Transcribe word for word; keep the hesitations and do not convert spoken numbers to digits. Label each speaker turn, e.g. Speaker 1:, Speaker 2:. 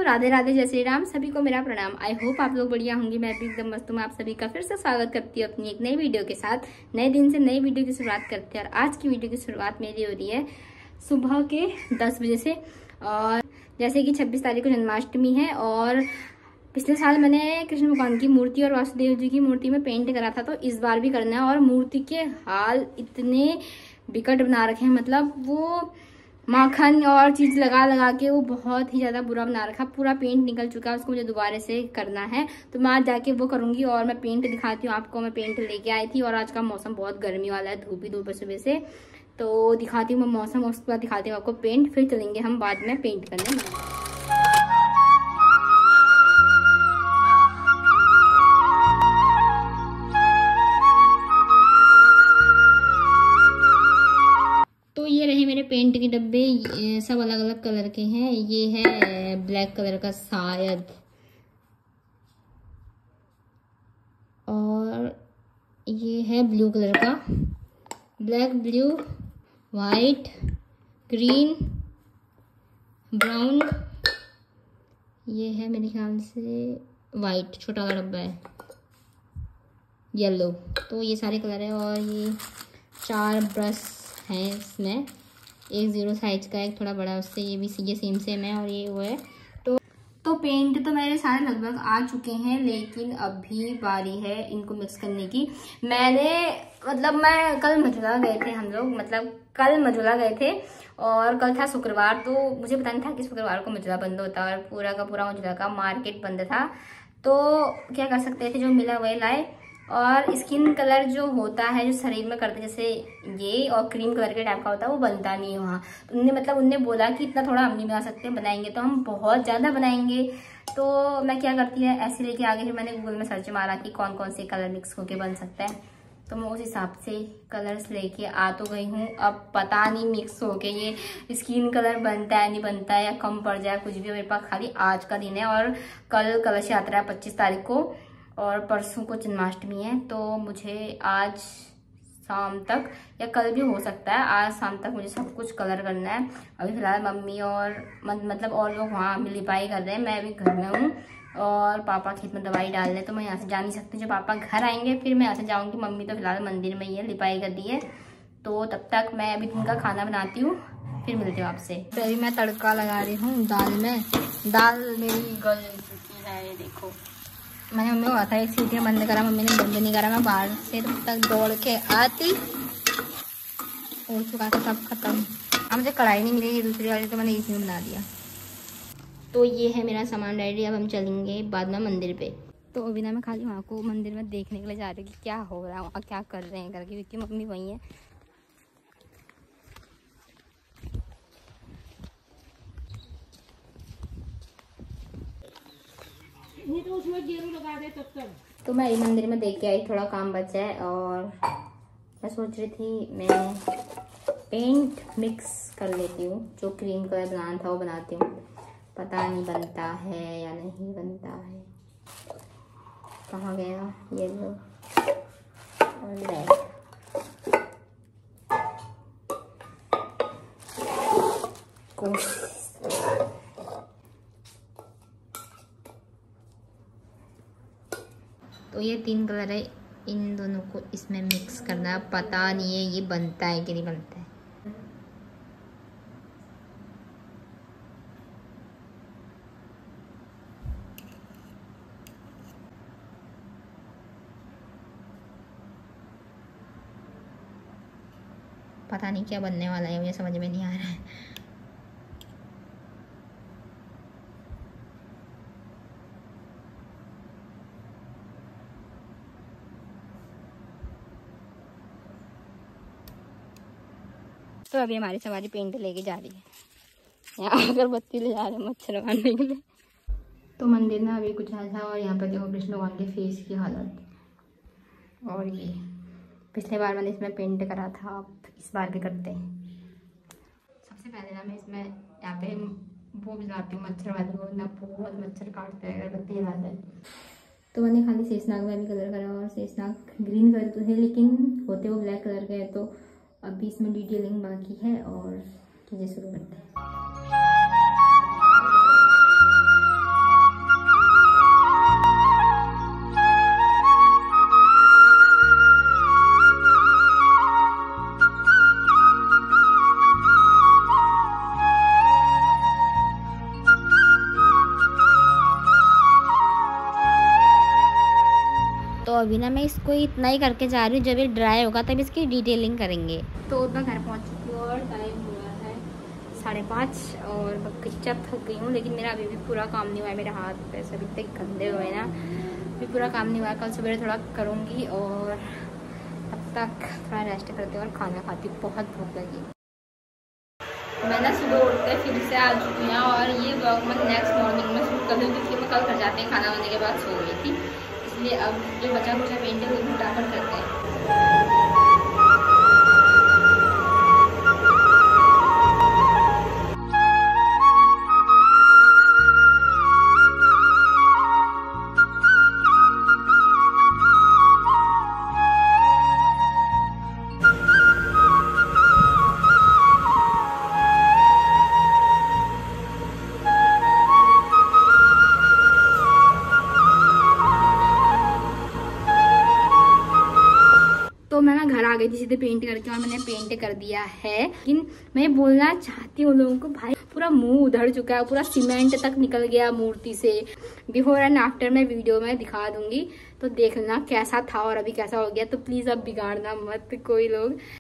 Speaker 1: राधे राधे, जय श्री राम। सभी को मेरा प्रणाम। आई होप आप लोग बढ़िया होंगे। मैं भी एकदम मस्त हूँ। आप सभी का फिर से स्वागत करती हूँ अपनी एक नई वीडियो के साथ। नए दिन से नई वीडियो की शुरुआत करते हैं और आज की वीडियो की शुरुआत मेरी हो रही है सुबह के दस बजे से। और जैसे कि छब्बीस तारीख को जन्माष्टमी है और पिछले साल मैंने कृष्ण भगवान की मूर्ति और वासुदेव जी की मूर्ति में पेंट करा था, तो इस बार भी करना है। और मूर्ति के हाल इतने विकट बना रखे हैं, मतलब वो माखन और चीज लगा लगा के वो बहुत ही ज्यादा बुरा बना रखा। पूरा पेंट निकल चुका है, उसको मुझे दोबारा से करना है, तो मैं आज जाके वो करूंगी। और मैं पेंट दिखाती हूँ आपको। मैं पेंट लेके आई थी और आज का मौसम बहुत गर्मी वाला है, धूप ही धूप है सुबह से। तो दिखाती हूँ मैं मौसम, उसके बाद दिखाती हूँ आपको पेंट, फिर चलेंगे हम बाद में पेंट करने। तो ये रहे मेरे पेंट के डब्बे, ये सब अलग अलग कलर के हैं। ये है ब्लैक कलर का शायद, और ये है ब्लू कलर का। Black, blue, white, green, brown. ये है मेरे ख्याल से वाइट, छोटा वाला डब्बा है, येलो। तो ये सारे कलर है। और ये चार ब्रश है इसमें, एक जीरो साइज का, एक थोड़ा बड़ा उससे, ये भी ये सेम सेम है और ये वो है। तो तो पेंट तो मेरे सारे लगभग आ चुके हैं, लेकिन अभी बारी है इनको मिक्स करने की। मैंने मतलब मैं कल मझुला गए थे हम लोग, मतलब कल मझुला गए थे और कल था शुक्रवार, तो मुझे पता नहीं था कि शुक्रवार को मझुला बंद होता है और पूरा का पूरा मझुला का मार्केट बंद था। तो क्या कर सकते थे, जो मिला वही लाए। और स्किन कलर जो होता है, जो शरीर में करते जैसे ये और क्रीम कलर के टाइप का होता है, वो बनता नहीं है वहाँ। तो उन्होंने मतलब उनने बोला कि इतना थोड़ा हम नहीं बना सकते, बनाएंगे तो हम बहुत ज़्यादा बनाएंगे। तो मैं क्या करती है, ऐसे लेके आगे फिर मैंने गूगल में सर्च मारा कि कौन कौन से कलर मिक्स होके बन सकता है। तो मैं उस हिसाब से कलर्स लेके आ तो गई हूँ। अब पता नहीं मिक्स होके ये स्किन कलर बनता है नहीं बनता है, या कम पड़ जाए कुछ भी। मेरे पास खाली आज का दिन है और कल कलश यात्रा है पच्चीस तारीख को और परसों को जन्माष्टमी है। तो मुझे आज शाम तक या कल भी हो सकता है, आज शाम तक मुझे सब कुछ कलर करना है। अभी फिलहाल मम्मी और मतलब और लोग वहाँ लिपाई कर रहे हैं, मैं अभी घर में हूँ और पापा खेत में दवाई डाल रहे, तो मैं यहाँ से जा नहीं सकती। जब पापा घर आएंगे फिर मैं यहाँ से जाऊँगी। मम्मी तो फिलहाल मंदिर में ही है, लिपाई कर दी है। तो तब तक मैं अभी दिन का खाना बनाती हूँ, फिर मिलती हूँ आपसे। तो अभी मैं तड़का लगा रही हूँ दाल में। दाल मेरी गल चुकी है, ये देखो। मैंने मम्मी को कहा था एक सीटियाँ बंद करा, मम्मी ने बंद नहीं करा। मैं बाहर से तब तक दौड़ के आती और चुका था सब खत्म। अब मुझे कढ़ाई नहीं मिली दूसरी वाली, तो मैंने इसी में बना दिया। तो ये है मेरा सामान रेडी। अब हम चलेंगे बाद में मंदिर पे। तो अभी ना मैं खाली वहाँ को मंदिर में देखने के लिए जा रही हूँ कि क्या हो रहा है वहाँ, क्या कर रहे हैं करके, क्योंकि मम्मी वहीं है। तो उसमें गेरू लगा दे तब तक। तो मैं मंदिर में देख के आई, थोड़ा काम बचा है और मैं सोच रही थी मैं पेंट मिक्स कर लेती हूँ। जो क्रीम कलर बनाना था वो बनाती हूँ, पता नहीं बनता है या नहीं बनता है। कहाँ गया येलो और रेड। तो ये तीन कलर है, इन दोनों को इसमें मिक्स करना है। पता नहीं है ये बनता है कि नहीं बनता है। पता नहीं क्या बनने वाला है, मुझे समझ में नहीं आ रहा है। तो अभी हमारी सवारी पेंट लेके जा रही है, यहाँ अगरबत्ती ले जा रहे हैं मच्छर मारने के लिए। तो मंदिर ना अभी कुछ ऐसा, और यहाँ पर देखो कृष्ण भगवान के फेस की हालत। और ये पिछले बार मैंने इसमें पेंट करा था, अब इस बार भी करते हैं। सबसे पहले ना मैं इसमें यहाँ पे वो भिजवाती हूँ मच्छर वाली, वो ना बहुत मच्छर काटते हैं अगरबत्ती जलाते हैं। तो मैंने खाली शेषनाग में भी कलर करा, और शेषनाग ग्रीन कलर तो है लेकिन होते वो ब्लैक कलर के है। तो अभी इसमें डिटेलिंग बाकी है और चीज़ें शुरू करते हैं। अभी ना मैं इसको इतना ही करके जा रही हूँ, जब ये ड्राई होगा तब इसकी डिटेलिंग करेंगे। तो मैं घर पहुँच चुकी हूँ और टाइम हुआ है साढ़े पाँच और मैं कच्चा थक गई हूँ, लेकिन मेरा अभी भी पूरा काम नहीं हुआ है। मेरे हाथ पैर सभी इतने गंदे हुए ना, अभी पूरा काम नहीं हुआ। कल सुबह थोड़ा करूँगी और अब तक थोड़ा रेस्ट करती हूँ और खाना खाती हूँ, बहुत भूख लगी। मैं ना सुबह उठते फिर से आ चुकी हूँ और ये ब्लॉग मैं नेक्स्ट मॉर्निंग में शूट कर दूँ, क्योंकि मैं कल घर जाते हैं खाना खाने के बाद सो गई थी, इसलिए अब जो बचा कुचा पेंट है वो भी फटाफट करते हैं। तो मैं ना घर आ गई थी सीधे पेंट करके और मैंने पेंट कर दिया है। लेकिन मैं बोलना चाहती हूँ लोगों को, भाई पूरा मुंह उधड़ चुका है, पूरा सीमेंट तक निकल गया मूर्ति से। बिफोर एंड आफ्टर मैं वीडियो में दिखा दूंगी, तो देखना कैसा था और अभी कैसा हो गया। तो प्लीज अब बिगाड़ना मत कोई लोग।